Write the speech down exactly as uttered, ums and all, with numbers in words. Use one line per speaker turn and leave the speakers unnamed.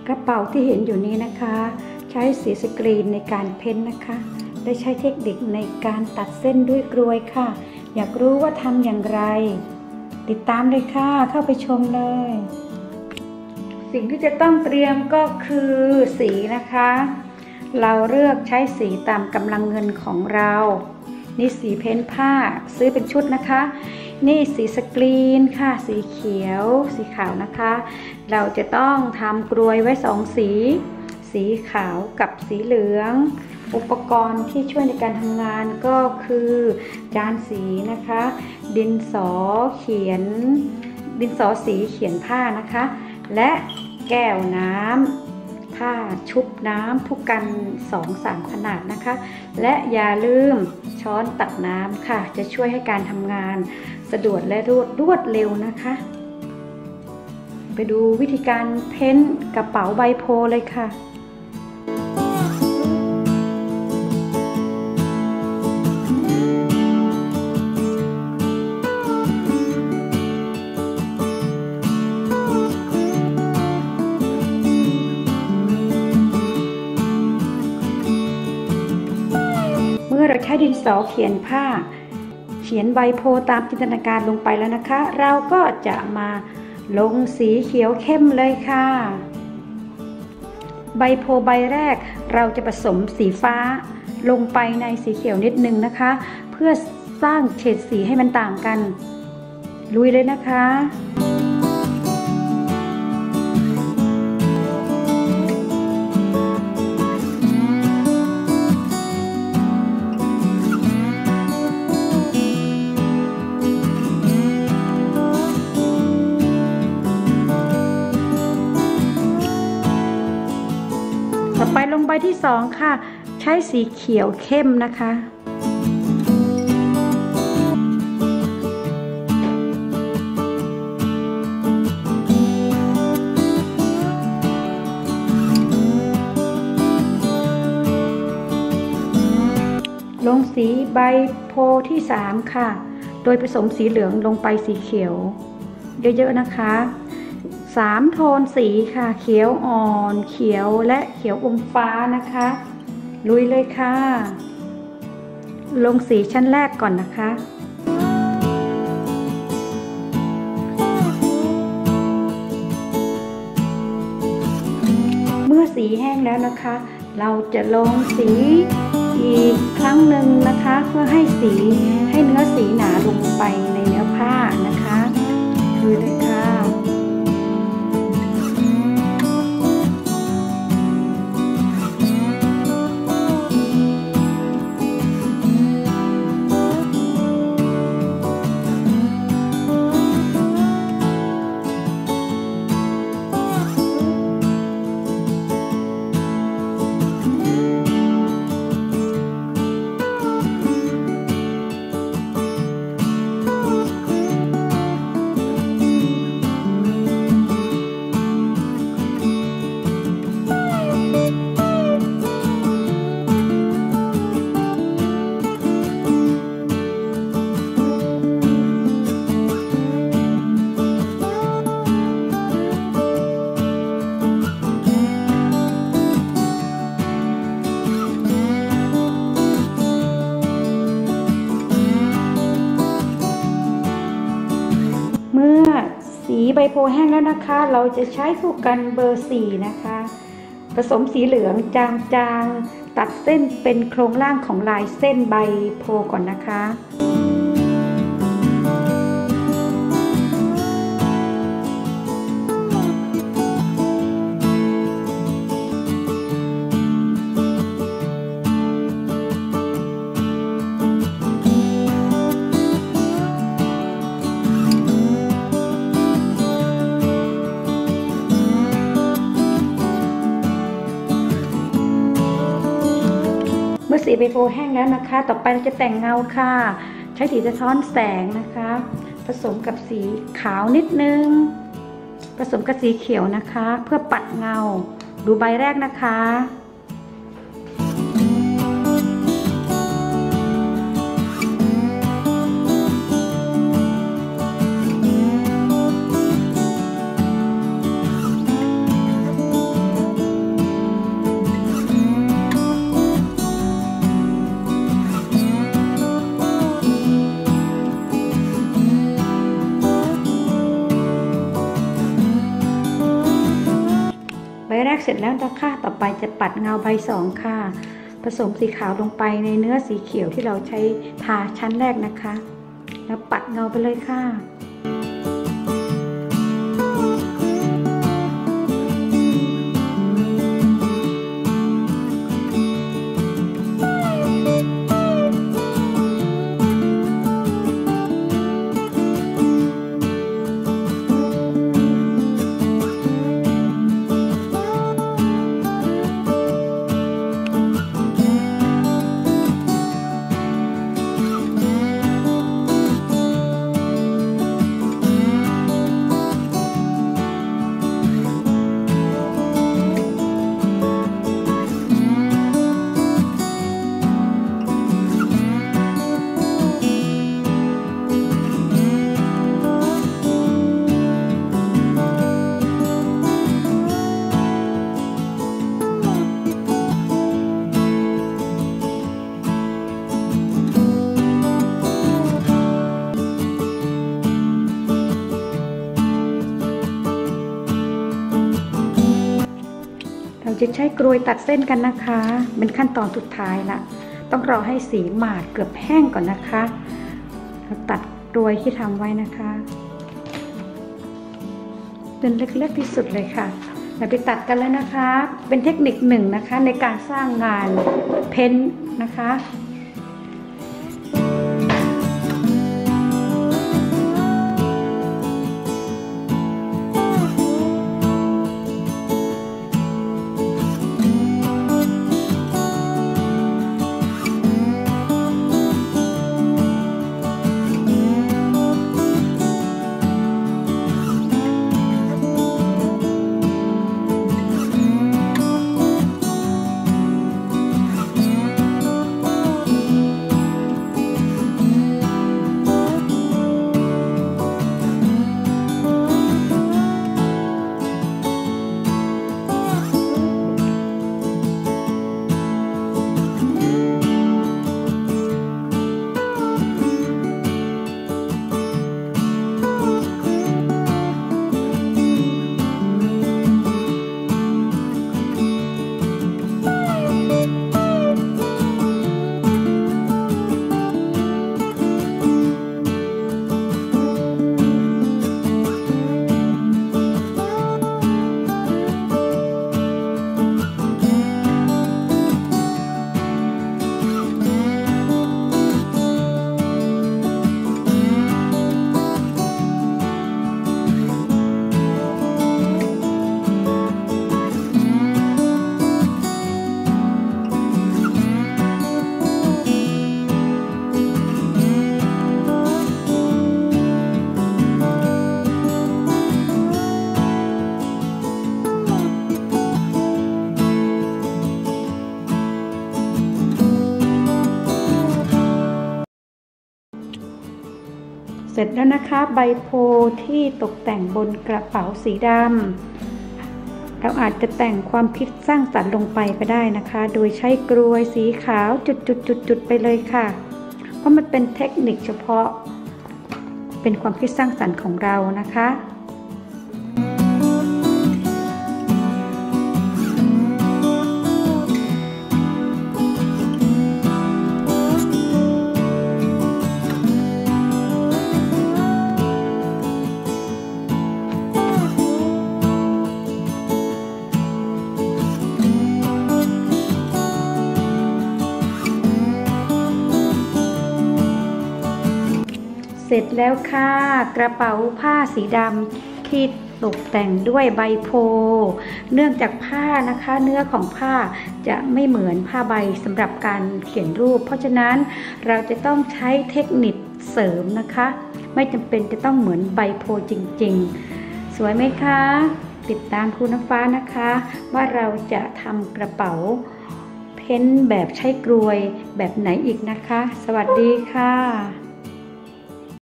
ระเป๋าที่เห็นอยู่นี้นะคะใช้สีสกรีนในการเพ้นนะคะและใช้เทคนิคในการตัดเส้นด้วยกลวยค่ะอยากรู้ว่าทำอย่างไรติดตามเลยค่ะเข้าไปชมเลยสิ่งที่จะต้องเตรียมก็คือสีนะคะเราเลือกใช้สีตามกำลังเงินของเรานี่สีเพ้นผ้าซื้อเป็นชุดนะคะนี่สีสกรีนค่ะสีเขียวสีขาวนะคะเราจะต้องทำกลวยไว้สองสีสีขาวกับสีเหลืองอุปกรณ์ที่ช่วยในการทำงานก็คือจานสีนะคะดินสอเขียนดินสอสีเขียนผ้านะคะและแก้วน้ำผ้าชุบน้ำผู้กัน สองถึงสาม ขนาดนะคะและอย่าลืมช้อนตักน้ำค่ะจะช่วยให้การทำงานสะดวกและรวดรวดเร็วนะคะไปดูวิธีการเพ้นกระเป๋าใบโพเลยค่ะเมื่อเราใช้ดินสอเขียนผ้าเขียนใบโพตามจินตนาการลงไปแล้วนะคะเราก็จะมาลงสีเขียวเข้มเลยค่ะใบโพใบแรกเราจะผสมสีฟ้าลงไปในสีเขียวนิดนึงนะคะเพื่อสร้างเฉดสีให้มันต่างกันลุยเลยนะคะต่อไปลงใบที่สองค่ะใช้สีเขียวเข้มนะคะลงสีใบโพที่สามค่ะโดยผสมสีเหลืองลงไปสีเขียวเยอะๆนะคะสามโทนสีค่ะเขียวอ่อนเขียวและเขียวอมฟ้านะคะลุยเลยค่ะลงสีชั้นแรกก่อนนะคะเมื่อสีแห้งแล้วนะคะเราจะลงสีอีกครั้งหนึ่งนะคะเพื่อให้สีให้เนื้อสีหนาลงไปในเนื้อผ้านะคะลุยเลยค่ะเมื่อสีใบโพแห้งแล้วนะคะเราจะใช้ผู้กันเบอร์สี่นะคะผสมสีเหลืองจางๆตัดเส้นเป็นโครงร่างของลายเส้นใบโพก่อนนะคะ เมื่อสีใบโพแห้งแล้วนะคะต่อไปเราจะแต่งเงาค่ะใช้สีสะท้อนแสงนะคะผสมกับสีขาวนิดนึงผสมกับสีเขียวนะคะเพื่อปัดเงาดูใบแรกนะคะกเสร็จแล้วนะคะต่อไปจะปัดเงาใบสองค่ะผสมสีขาวลงไปในเนื้อสีเขียวที่เราใช้ทาชั้นแรกนะคะแล้วปัดเงาไปเลยค่ะเราจะใช้กรวยตัดเส้นกันนะคะเป็นขั้นตอนสุดท้ายละต้องรอให้สีหมาดเกือบแห้งก่อนนะคะเราตัดกรวยที่ทำไว้นะคะเป็นเล็กๆที่สุดเลยค่ะเราไปตัดกันแล้วนะคะเป็นเทคนิคหนึ่งนะคะในการสร้างงานเพ้นท์นะคะเสร็จแล้วนะคะใบโพที่ตกแต่งบนกระเป๋าสีดำเราอาจจะแต่งความคิดสร้างสรรค์ลงไปก็ได้นะคะโดยใช้กรวยสีขาวจุดๆๆๆไปเลยค่ะเพราะมันเป็นเทคนิคเฉพาะเป็นความคิดสร้างสรรค์ของเรานะคะ เสร็จแล้วค่ะกระเป๋าผ้าสีดำที่ตกแต่งด้วยใบโพเนื่องจากผ้านะคะเนื้อของผ้าจะไม่เหมือนผ้าใบสำหรับการเขียนรูปเพราะฉะนั้นเราจะต้องใช้เทคนิคเสริมนะคะไม่จำเป็นจะต้องเหมือนใบโพจริงๆสวยไหมคะติดตามครูน้ำฟ้านะคะว่าเราจะทำกระเป๋าเพ้นท์แบบใช้กรวยแบบไหนอีกนะคะสวัสดีค่ะ